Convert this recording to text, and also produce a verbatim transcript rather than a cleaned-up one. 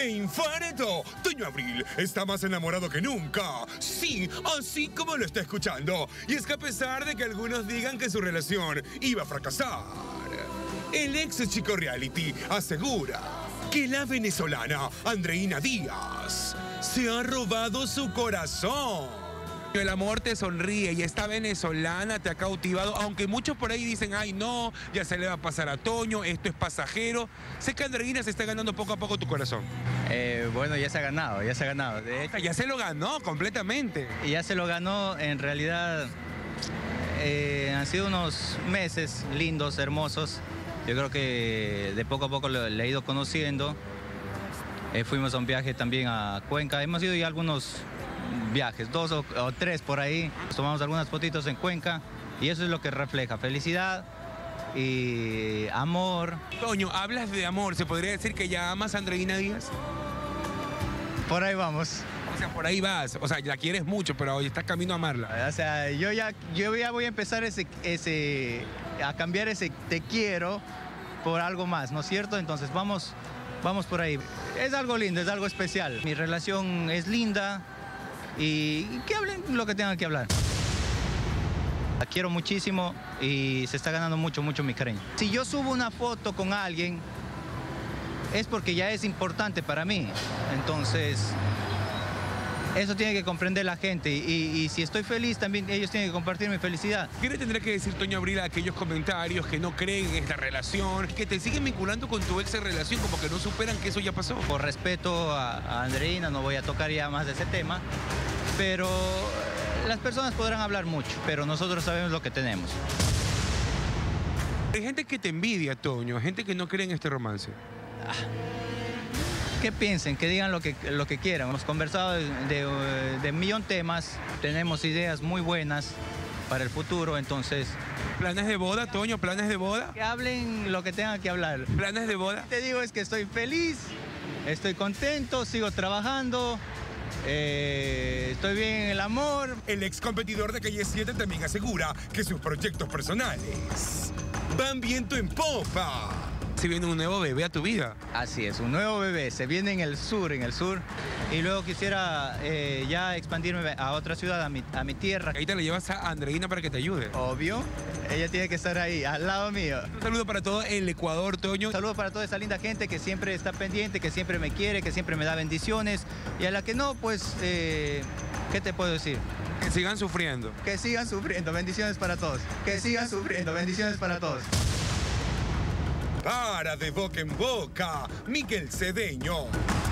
¡Qué infarto! Toño Abril está más enamorado que nunca. Sí, así como lo está escuchando. Y es que a pesar de que algunos digan que su relación iba a fracasar, el ex chico reality asegura que la venezolana Andreina Díaz se ha robado su corazón. El amor te sonríe y esta venezolana te ha cautivado, aunque muchos por ahí dicen, ay no, ya se le va a pasar a Toño, esto es pasajero. Sé que Andreina se está ganando poco a poco tu corazón. Eh, bueno, ya se ha ganado, ya se ha ganado. De hecho, ya se lo ganó completamente. Y ya se lo ganó, en realidad eh, han sido unos meses lindos, hermosos. Yo creo que de poco a poco le, le he ido conociendo. Eh, fuimos a un viaje también a Cuenca, hemos ido ya algunos viajes, dos o, o tres por ahí. Tomamos algunas fotitos en Cuenca y eso es lo que refleja felicidad y amor. Toño, hablas de amor, ¿se podría decir que ya amas a Andreina Díaz? Por ahí vamos. O sea, por ahí vas, o sea, la quieres mucho, pero hoy estás camino a amarla. O sea, yo ya, yo ya voy a empezar ese, ese, a cambiar ese te quiero por algo más, ¿no es cierto? Entonces vamos, vamos por ahí. Es algo lindo, es algo especial. Mi relación es linda. Y que hablen lo que tengan que hablar. La quiero muchísimo y se está ganando mucho, mucho mi cariño. Si yo subo una foto con alguien, es porque ya es importante para mí. Entonces, eso tiene que comprender la gente. Y, y si estoy feliz, también ellos tienen que compartir mi felicidad. ¿Qué le tendrá que decir Toño Abril a aquellos comentarios que no creen en esta relación, que te siguen vinculando con tu ex relación, como que no superan que eso ya pasó? Por respeto a, a Andreina, no voy a tocar ya más de ese tema. Pero las personas podrán hablar mucho, pero nosotros sabemos lo que tenemos. Hay gente que te envidia, Toño, gente que no cree en este romance. Ah, que piensen, que digan lo que, lo que quieran. Hemos conversado de, de, de un millón de temas, tenemos ideas muy buenas para el futuro, entonces... ¿Planes de boda, Toño? ¿Planes de boda? Que hablen lo que tengan que hablar. ¿Planes de boda? Te digo es que estoy feliz, estoy contento, sigo trabajando. Eh, estoy bien en el amor. El ex competidor de Calle siete también asegura que sus proyectos personales van viento en popa. Se viene un nuevo bebé a tu vida. Así es, un nuevo bebé. Se viene en el sur, en el sur. Y luego quisiera eh, ya expandirme a otra ciudad, a mi, a mi tierra. Ahí te la llevas a Andreina para que te ayude. Obvio. Ella tiene que estar ahí, al lado mío. Un saludo para todo el Ecuador, Toño. Un saludo para toda esa linda gente que siempre está pendiente, que siempre me quiere, que siempre me da bendiciones. Y a la que no, pues, eh, ¿qué te puedo decir? Que sigan sufriendo. Que sigan sufriendo. Bendiciones para todos. Que sigan sufriendo. Bendiciones para todos. Para de boca en boca, Miguel Cedeño.